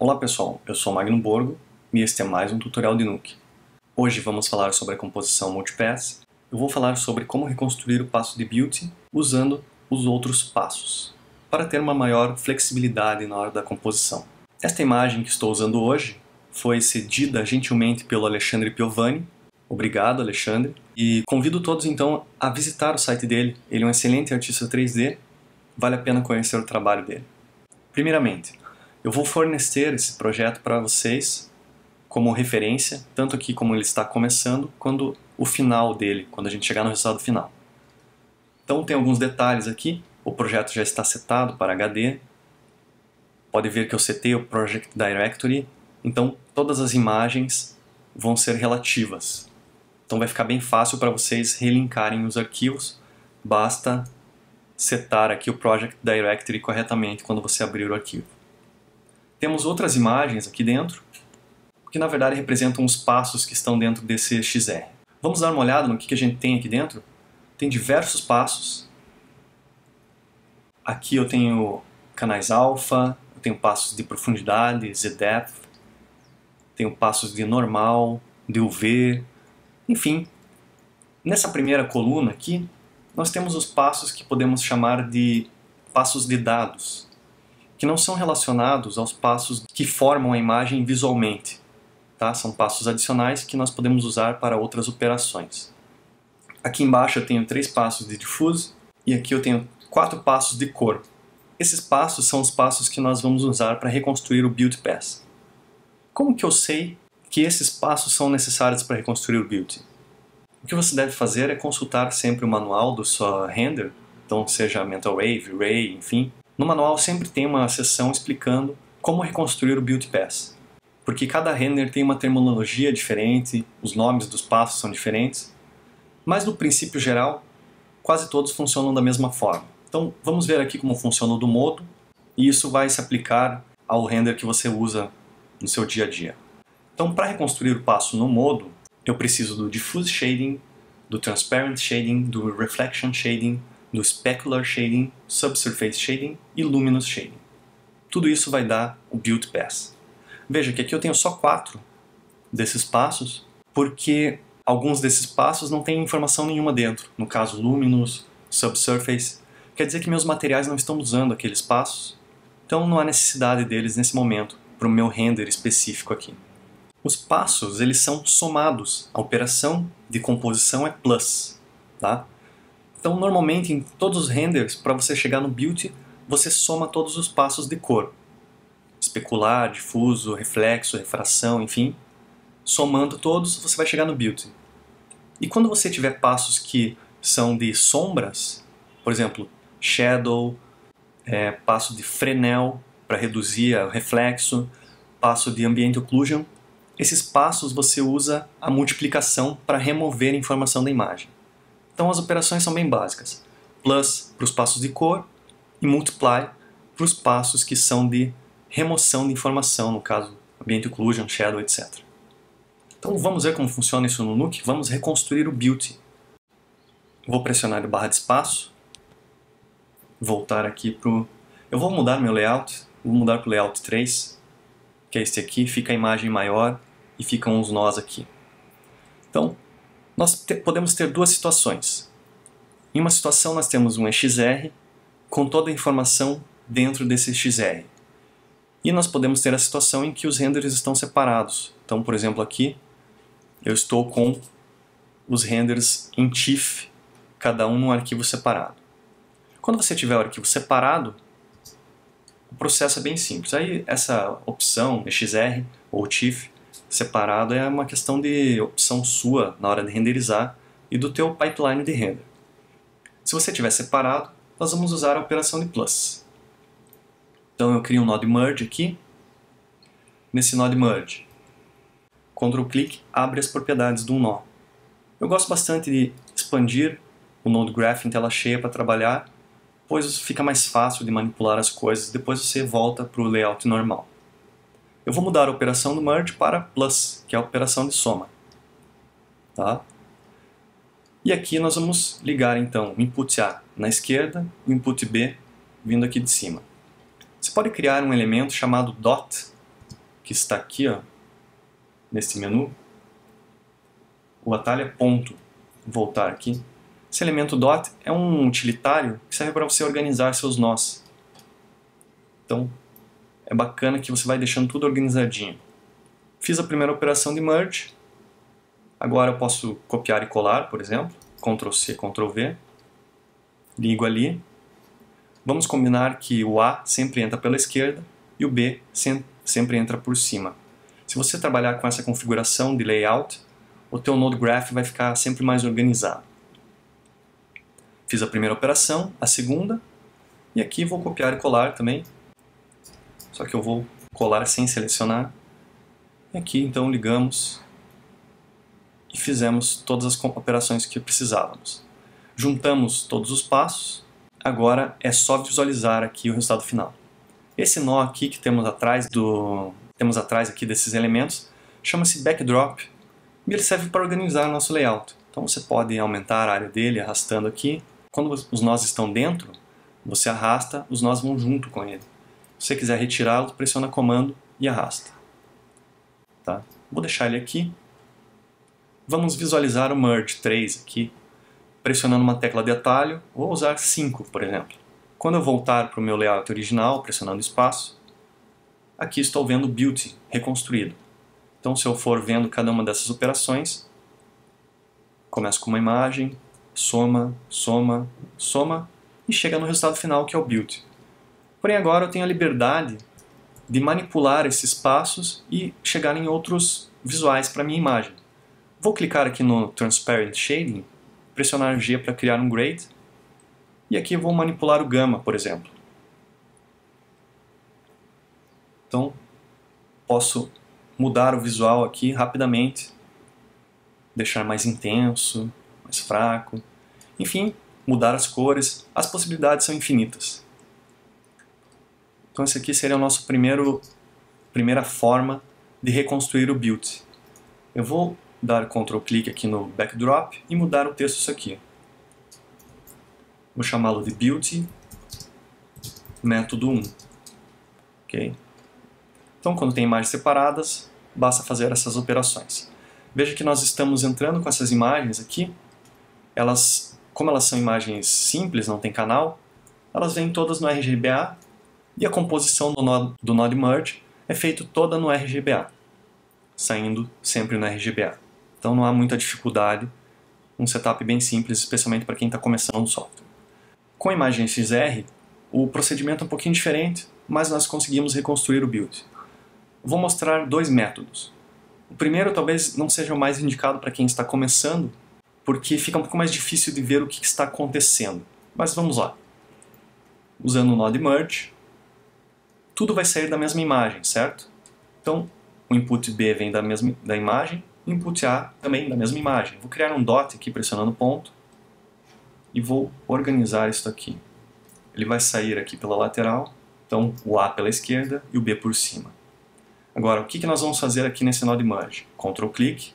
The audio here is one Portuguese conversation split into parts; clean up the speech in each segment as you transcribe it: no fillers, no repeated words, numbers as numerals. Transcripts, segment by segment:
Olá pessoal, eu sou Magno Borgo e este é mais um tutorial de Nuke. Hoje vamos falar sobre a composição multipass. Eu vou falar sobre como reconstruir o passo de Beauty usando os outros passos, para ter uma maior flexibilidade na hora da composição. Esta imagem que estou usando hoje foi cedida gentilmente pelo Alexandre Piovani. Obrigado, Alexandre. E convido todos então a visitar o site dele. Ele é um excelente artista 3D, vale a pena conhecer o trabalho dele. Primeiramente, eu vou fornecer esse projeto para vocês como referência, tanto aqui como ele está começando, quanto o final dele, quando a gente chegar no resultado final. Então tem alguns detalhes aqui, o projeto já está setado para HD, pode ver que eu setei o Project Directory, então todas as imagens vão ser relativas. Então vai ficar bem fácil para vocês relinkarem os arquivos, basta setar aqui o Project Directory corretamente quando você abrir o arquivo. Temos outras imagens aqui dentro, que na verdade representam os passos que estão dentro desse XR. Vamos dar uma olhada no que a gente tem aqui dentro? Tem diversos passos. Aqui eu tenho canais alfa, eu tenho passos de profundidade, Z-depth, tenho passos de normal, de UV, enfim. Nessa primeira coluna aqui, nós temos os passos que podemos chamar de passos de dados, que não são relacionados aos passos que formam a imagem visualmente. Tá? São passos adicionais que nós podemos usar para outras operações. Aqui embaixo eu tenho 3 passos de diffuse e aqui eu tenho 4 passos de cor. Esses passos são os passos que nós vamos usar para reconstruir o Beauty Pass. Como que eu sei que esses passos são necessários para reconstruir o Beauty? O que você deve fazer é consultar sempre o manual do seu render, então seja Mental Wave, Ray, enfim. No manual sempre tem uma seção explicando como reconstruir o Beauty Pass, porque cada render tem uma terminologia diferente, os nomes dos passos são diferentes, mas no princípio geral, quase todos funcionam da mesma forma. Então vamos ver aqui como funciona o do modo, e isso vai se aplicar ao render que você usa no seu dia a dia. Então para reconstruir o passo no modo, eu preciso do Diffuse Shading, do Transparent Shading, do Reflection Shading, do Specular Shading, Subsurface Shading e Luminous Shading. Tudo isso vai dar o Beauty Pass. Veja que aqui eu tenho só 4 desses passos, porque alguns desses passos não têm informação nenhuma dentro. No caso, Luminous, Subsurface. Quer dizer que meus materiais não estão usando aqueles passos, então não há necessidade deles nesse momento, para o meu render específico aqui. Os passos, eles são somados. A operação de composição é plus, tá? Então, normalmente, em todos os renders, para você chegar no Beauty, você soma todos os passos de cor. Especular, difuso, reflexo, refração, enfim. Somando todos, você vai chegar no Beauty. E quando você tiver passos que são de sombras, por exemplo, Shadow, passo de Fresnel, para reduzir o reflexo, passo de Ambient Occlusion, esses passos você usa a multiplicação para remover a informação da imagem. Então as operações são bem básicas. Plus para os passos de cor e multiply para os passos que são de remoção de informação, no caso Ambient Occlusion, Shadow, etc. Então vamos ver como funciona isso no Nuke. Vamos reconstruir o Beauty. Vou pressionar a barra de espaço. Voltar aqui para o... Eu vou mudar meu layout. Vou mudar para o layout 3, que é este aqui. Fica a imagem maior e ficam os nós aqui. Então, nós podemos ter duas situações. Em uma situação nós temos um XR com toda a informação dentro desse XR. E nós podemos ter a situação em que os renders estão separados. Então, por exemplo, aqui eu estou com os renders em TIFF, cada um num arquivo separado. Quando você tiver o arquivo separado, o processo é bem simples. Aí essa opção, XR ou TIFF, separado é uma questão de opção sua na hora de renderizar e do teu pipeline de render. Se você tiver separado, nós vamos usar a operação de plus. Então eu crio um node merge aqui. Nesse node merge, Ctrl-clique abre as propriedades de um nó. Eu gosto bastante de expandir o Node Graph em tela cheia para trabalhar, pois fica mais fácil de manipular as coisas, depois você volta para o layout normal. Eu vou mudar a operação do merge para plus, que é a operação de soma. Tá? E aqui nós vamos ligar então o input A na esquerda e o input B vindo aqui de cima. Você pode criar um elemento chamado dot que está aqui, ó, nesse menu, o atalho é ponto. Vou voltar aqui. Esse elemento dot é um utilitário que serve para você organizar seus nós. Então, é bacana que você vai deixando tudo organizadinho. Fiz a primeira operação de merge. Agora eu posso copiar e colar, por exemplo. Ctrl C, Ctrl V. Ligo ali. Vamos combinar que o A sempre entra pela esquerda e o B sempre entra por cima. Se você trabalhar com essa configuração de layout, o teu Node Graph vai ficar sempre mais organizado. Fiz a primeira operação, a segunda, e aqui vou copiar e colar também. Só que eu vou colar sem selecionar. E aqui então ligamos e fizemos todas as operações que precisávamos. Juntamos todos os passos. Agora é só visualizar aqui o resultado final. Esse nó aqui que temos atrás aqui desses elementos chama-se backdrop e ele serve para organizar o nosso layout. Então você pode aumentar a área dele arrastando aqui. Quando os nós estão dentro, você arrasta, os nós vão junto com ele. Se você quiser retirá-lo, pressiona comando e arrasta. Tá? Vou deixar ele aqui. Vamos visualizar o merge 3 aqui, pressionando uma tecla de atalho. Vou usar 5, por exemplo. Quando eu voltar para o meu layout original, pressionando espaço, aqui estou vendo o Beauty reconstruído. Então, se eu for vendo cada uma dessas operações, começo com uma imagem, soma, soma, soma, e chega no resultado final, que é o Beauty. Porém, agora eu tenho a liberdade de manipular esses passos e chegar em outros visuais para a minha imagem. Vou clicar aqui no Transparent Shading, pressionar G para criar um Grade, e aqui vou manipular o Gamma, por exemplo. Então, posso mudar o visual aqui rapidamente, deixar mais intenso, mais fraco, enfim, mudar as cores, as possibilidades são infinitas. Então esse aqui seria a nossa primeira forma de reconstruir o Beauty. Eu vou dar Ctrl clique aqui no Backdrop e mudar o texto isso aqui. Vou chamá-lo de Beauty método 1. Okay? Então quando tem imagens separadas, basta fazer essas operações. Veja que nós estamos entrando com essas imagens aqui. Como elas são imagens simples, não tem canal, elas vêm todas no RGBA e a composição do Node Merge é feita toda no RGBA, saindo sempre no RGBA. Então não há muita dificuldade, um setup bem simples, especialmente para quem está começando no software. Com a imagem XR, o procedimento é um pouquinho diferente, mas nós conseguimos reconstruir o build. Vou mostrar dois métodos. O primeiro talvez não seja o mais indicado para quem está começando, porque fica um pouco mais difícil de ver o que está acontecendo. Mas vamos lá. Usando o Node Merge, tudo vai sair da mesma imagem, certo? Então, o input B vem da imagem, o input A também da mesma imagem. Vou criar um dot aqui pressionando ponto e vou organizar isso aqui. Ele vai sair aqui pela lateral, então o A pela esquerda e o B por cima. Agora, o que nós vamos fazer aqui nesse Node Merge? Ctrl clique.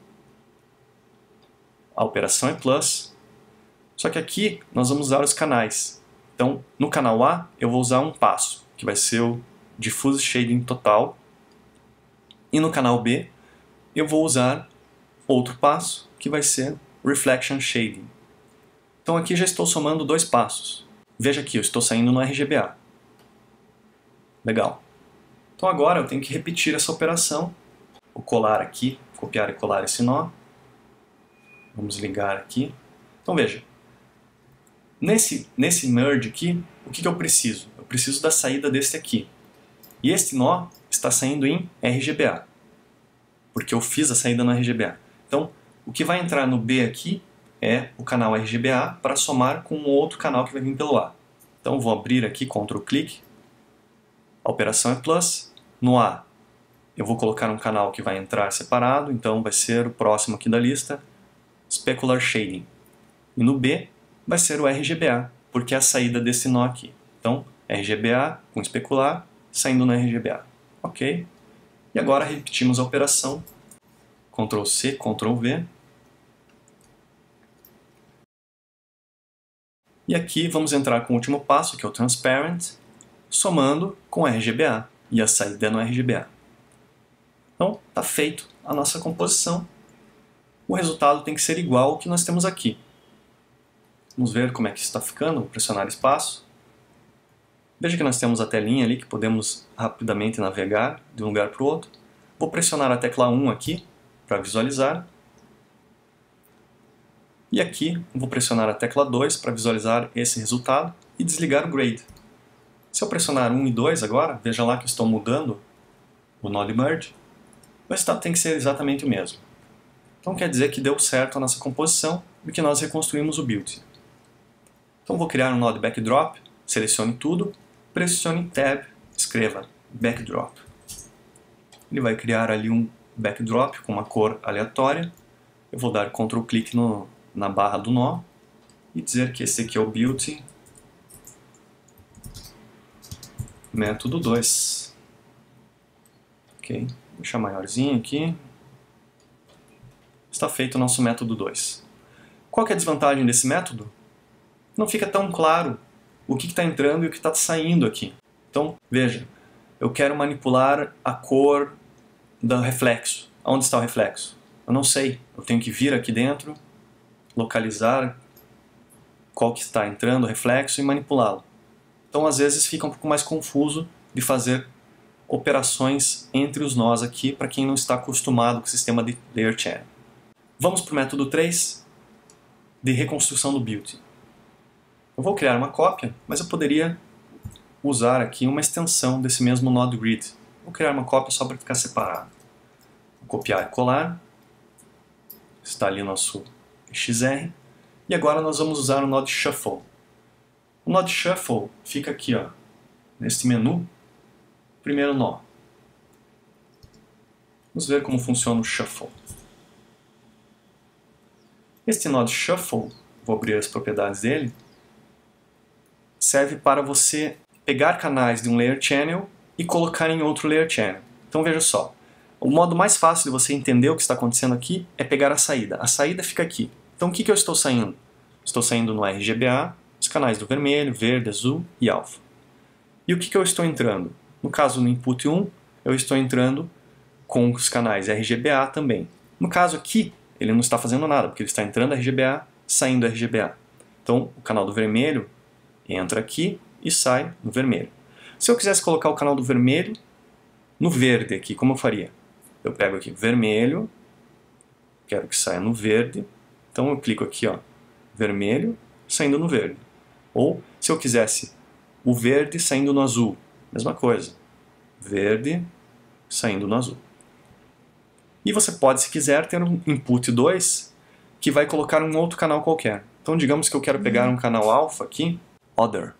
A operação é plus. Só que aqui nós vamos usar os canais. Então, no canal A, eu vou usar um passo, que vai ser o Diffuse Shading Total. E no canal B, eu vou usar outro passo, que vai ser Reflection Shading. Então aqui já estou somando dois passos. Veja aqui, eu estou saindo no RGBA. Legal. Então agora eu tenho que repetir essa operação. Vou colar aqui, copiar e colar esse nó. Vamos ligar aqui. Então veja, nesse merge aqui, o que eu preciso? Eu preciso da saída desse aqui. E este nó está saindo em RGBA, porque eu fiz a saída no RGBA. Então, o que vai entrar no B aqui é o canal RGBA para somar com o outro canal que vai vir pelo A. Então, vou abrir aqui, Ctrl clique. A operação é plus. No A, eu vou colocar um canal que vai entrar separado, então vai ser o próximo aqui da lista, Specular Shading. E no B, vai ser o RGBA, porque é a saída desse nó aqui. Então, RGBA com especular, saindo no RGBA. Ok? E agora repetimos a operação. Ctrl C, Ctrl V. E aqui vamos entrar com o último passo, que é o Transparent, somando com RGBA. E a saída é no RGBA. Então, está feito a nossa composição. O resultado tem que ser igual ao que nós temos aqui. Vamos ver como é que está ficando. Vou pressionar espaço. Veja que nós temos a telinha ali que podemos rapidamente navegar de um lugar para o outro. Vou pressionar a tecla 1 aqui para visualizar. E aqui vou pressionar a tecla 2 para visualizar esse resultado e desligar o Grade. Se eu pressionar 1 e 2 agora, veja lá que estou mudando o Node Merge, o resultado tem que ser exatamente o mesmo. Então quer dizer que deu certo a nossa composição e que nós reconstruímos o build. Então vou criar um Node Backdrop, selecione tudo, pressione Tab, escreva Backdrop. Ele vai criar ali um backdrop com uma cor aleatória. Eu vou dar Ctrl clique na barra do nó e dizer que esse aqui é o build método 2. Ok, vou deixar maiorzinho aqui. Está feito o nosso método 2. Qual que é a desvantagem desse método? Não fica tão claro o que está entrando e o que está saindo aqui. Então, veja, eu quero manipular a cor do reflexo. Onde está o reflexo? Eu não sei. Eu tenho que vir aqui dentro, localizar qual que está entrando o reflexo e manipulá-lo. Então, às vezes, fica um pouco mais confuso de fazer operações entre os nós aqui para quem não está acostumado com o sistema de Layer Channel. Vamos para o método 3 de reconstrução do build. Eu vou criar uma cópia, mas eu poderia usar aqui uma extensão desse mesmo Node Grid. Vou criar uma cópia só para ficar separado. Vou copiar e colar. Está ali o nosso XR. E agora nós vamos usar o Node Shuffle. O Node Shuffle fica aqui, ó, neste menu. Primeiro nó. Vamos ver como funciona o Shuffle. Este Node Shuffle, vou abrir as propriedades dele, serve para você pegar canais de um Layer Channel e colocar em outro Layer Channel. Então veja só, o modo mais fácil de você entender o que está acontecendo aqui é pegar a saída. A saída fica aqui. Então o que eu estou saindo? Estou saindo no RGBA, os canais do vermelho, verde, azul e alfa. E o que eu estou entrando? No caso no input 1, eu estou entrando com os canais RGBA também. No caso aqui, ele não está fazendo nada, porque ele está entrando RGBA, saindo RGBA. Então o canal do vermelho entra aqui e sai no vermelho. Se eu quisesse colocar o canal do vermelho no verde aqui, como eu faria? Eu pego aqui vermelho, quero que saia no verde, então eu clico aqui, ó, vermelho, saindo no verde. Ou se eu quisesse o verde saindo no azul, mesma coisa, verde saindo no azul. E você pode, se quiser, ter um input 2 que vai colocar um outro canal qualquer. Então digamos que eu quero pegar um canal alfa aqui, Other.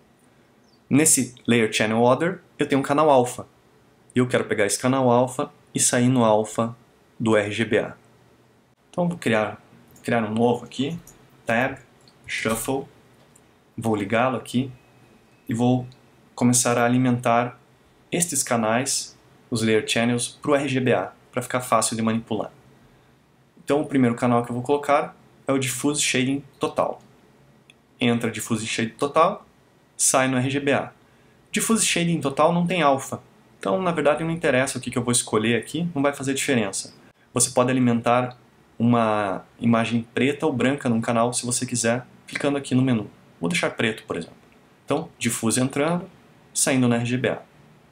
Nesse Layer Channel Other, eu tenho um canal alfa. E eu quero pegar esse canal alfa e sair no alfa do RGBA. Então vou criar um novo aqui, Tab, Shuffle, vou ligá-lo aqui e vou começar a alimentar estes canais, os Layer Channels, para o RGBA, para ficar fácil de manipular. Então o primeiro canal que eu vou colocar é o Diffuse Shading Total. Entra Diffuse Shading Total, sai no RGBA. Diffuse Shading Total não tem alfa, então na verdade não interessa o que eu vou escolher aqui, não vai fazer diferença. Você pode alimentar uma imagem preta ou branca num canal se você quiser, clicando aqui no menu. Vou deixar preto, por exemplo. Então, Diffuse entrando, saindo no RGBA.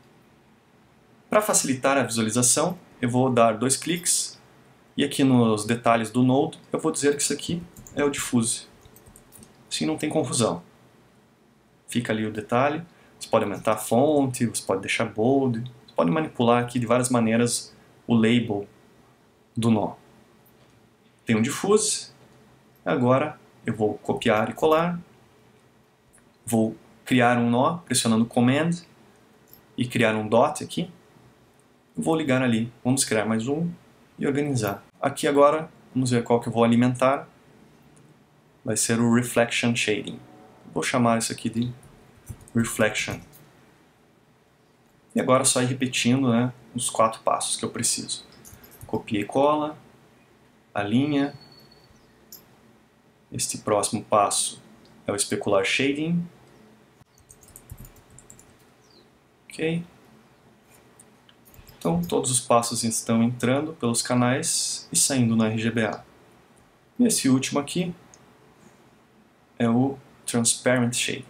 Para facilitar a visualização, eu vou dar 2 cliques e aqui nos detalhes do Node eu vou dizer que isso aqui é o Diffuse. Assim não tem confusão. Fica ali o detalhe. Você pode aumentar a fonte, você pode deixar bold, você pode manipular aqui de várias maneiras o label do nó. Tem um Diffuse. Agora eu vou copiar e colar. Vou criar um nó pressionando Command e criar um dot aqui. Vou ligar ali. Vamos criar mais um e organizar. Aqui agora, vamos ver qual que eu vou alimentar. Vai ser o Reflection Shading. Vou chamar isso aqui de Reflection. E agora é só ir repetindo, né, os 4 passos que eu preciso. Copia e cola, alinha. Este próximo passo é o Specular Shading. Ok. Então todos os passos estão entrando pelos canais e saindo no RGBA. E esse último aqui é o Transparent Shading.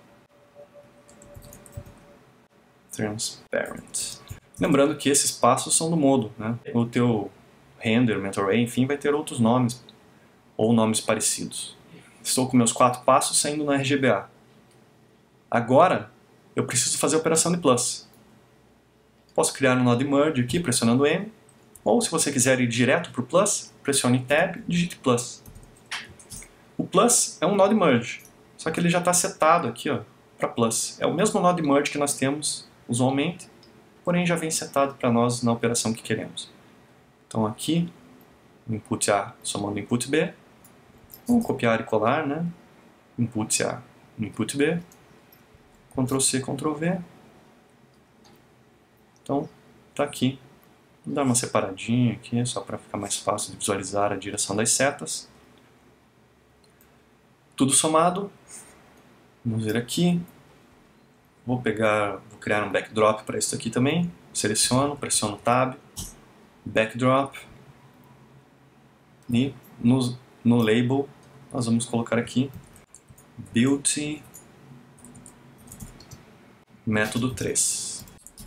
Transparent. Lembrando que esses passos são do modo, né? O teu render, mental ray, enfim, vai ter outros nomes ou nomes parecidos. Estou com meus 4 passos saindo no RGBA. Agora eu preciso fazer a operação de plus. Posso criar um node merge aqui pressionando M, ou se você quiser ir direto para o plus, pressione Tab e digite plus. O plus é um node merge, só que ele já está setado aqui para plus. É o mesmo node merge que nós temos usualmente, porém já vem setado para nós na operação que queremos. Então aqui, input A somando input B, vamos copiar e colar, né? Input A, input B, Ctrl C, Ctrl V. Então, está aqui. Vou dar uma separadinha aqui, só para ficar mais fácil de visualizar a direção das setas. Tudo somado. Vamos ver aqui. Vou criar um backdrop para isso aqui também. Seleciono, pressiono Tab, backdrop. E no label nós vamos colocar aqui Beauty método 3.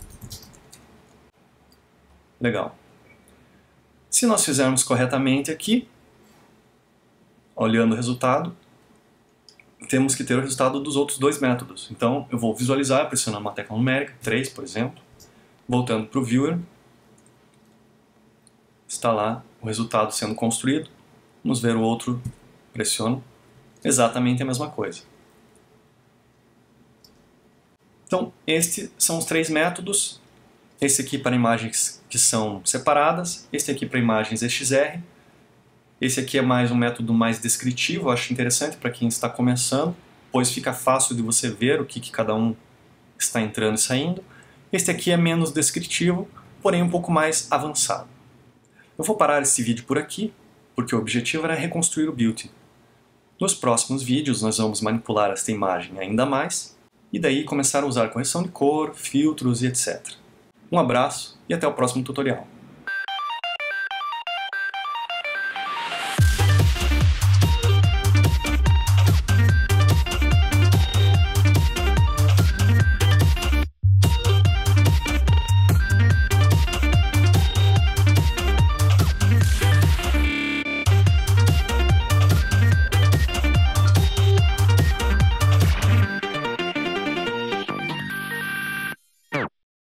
Legal. Se nós fizermos corretamente aqui, olhando o resultado, temos que ter o resultado dos outros 2 métodos. Então eu vou visualizar pressionando uma tecla numérica, 3 por exemplo, voltando para o Viewer, está lá o resultado sendo construído. Vamos ver o outro, pressiono, exatamente a mesma coisa. Então estes são os 3 métodos. Esse aqui para imagens que são separadas, esse aqui para imagens XR, esse aqui é mais um método mais descritivo, eu acho interessante para quem está começando, pois fica fácil de você ver o que cada um está entrando e saindo. Este aqui é menos descritivo, porém um pouco mais avançado. Eu vou parar esse vídeo por aqui, porque o objetivo era reconstruir o Beauty. Nos próximos vídeos nós vamos manipular esta imagem ainda mais, e daí começar a usar correção de cor, filtros e etc. Um abraço e até o próximo tutorial.